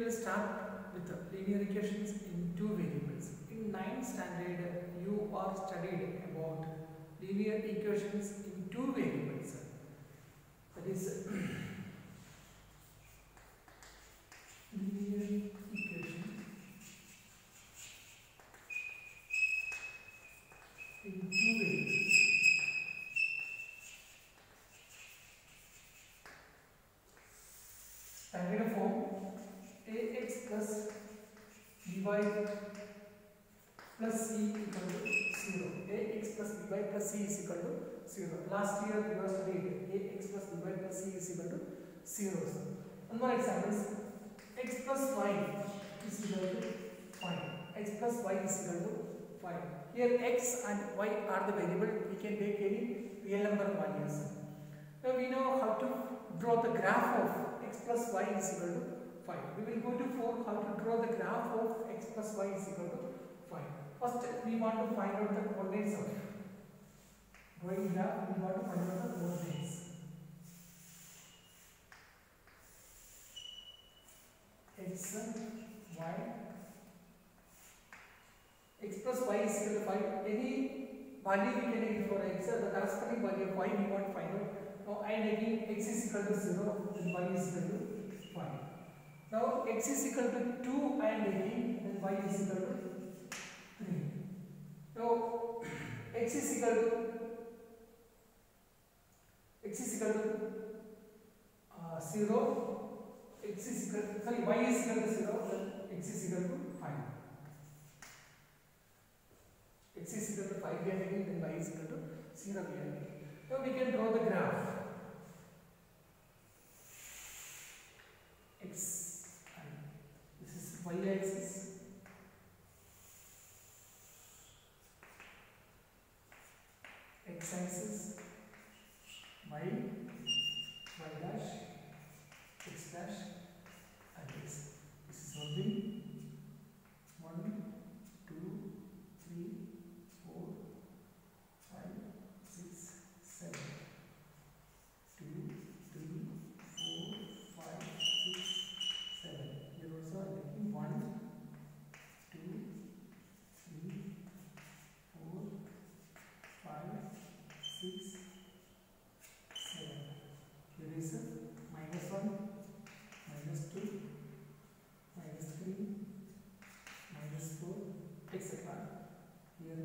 will start with the linear equations in two variables. In 9th standard, you are studied about linear equations in two variables. That is linear equation in two variables. Standard form: ax plus by plus c equal to 0. Ax plus by plus c is equal to 0. Last year we have studied ax plus by plus c is equal to 0. One more examples: x plus y is equal to 5. X plus y is equal to 5. Here x and y are the variable. We can take any real number values. Now we know how to draw the graph of x plus y is equal to 5. We will go to 4 how to draw the graph of x plus y is equal to 5. First we want to find out the coordinates of drawing graph. We want to find out the coordinates. X, y, x plus y is equal to 5. Any value we can take for x, the corresponding value of y we want to find out. Now and again x is equal to 0 and y is equal to 5. Now x is equal to 2 and again then y is equal to 3. Now x is equal to y is equal to 0, then x is equal to 5. X is equal to 5 we are taking, then y is equal to 0 we are taking. Now we can draw the graph. X and this is y axis, x axis, y dash, x dash, and x. This is holding 1, 2, 3, 4, 5, 6, 7. 2, 3, 4, 5, 6, 7. Here also I am taking 1, 2, 3, 4, 5, 6, 7. Here is a minus 1, minus 2, minus 3, minus 4, etc. Here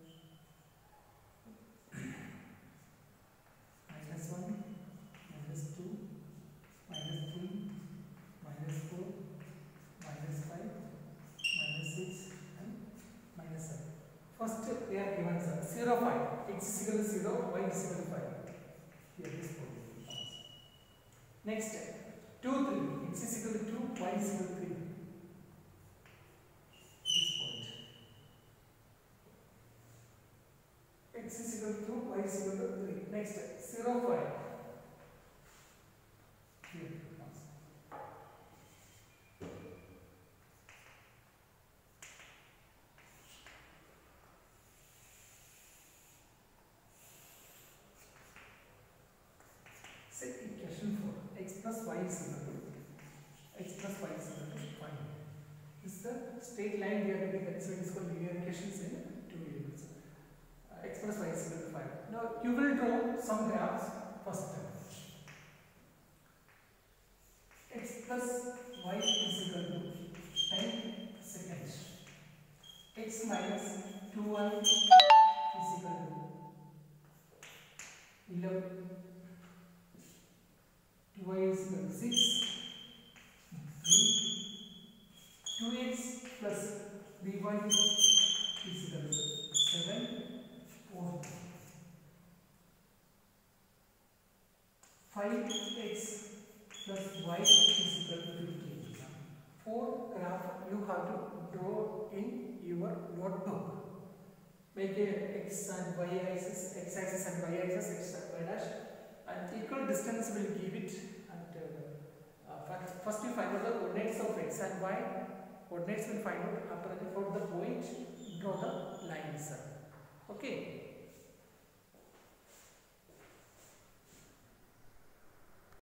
minus 1, minus 2, minus 3, minus 4, minus 5, minus 6 and minus 7. First they are given 0, 5. X is equal to 0, y is equal to 5. Here this point. Next 2, 3. X is equal to 2, y is equal to 3. This point. X is equal to 2, y is equal to 3. Next 0, 5. Here it comes. Say equation 4. X plus y is equal to 5. This is the straight line we are getting. That's why it is called linear equations in two variables. X plus y is equal to 5. Now you will draw some graphs first. X plus y is equal to 10 seconds. X minus 2y is equal to 11. 2y is equal to 6. 2x plus 3y is equal to 7. 4. 5x plus y is equal to 15. 4 graph you have to draw in your notebook. Make a x and y axis, x axis and y axis, x and y dash, and equal distance will give it. And first you find out the coordinates of x and y. Coordinates will find out after that for the point draw the lines. Okay.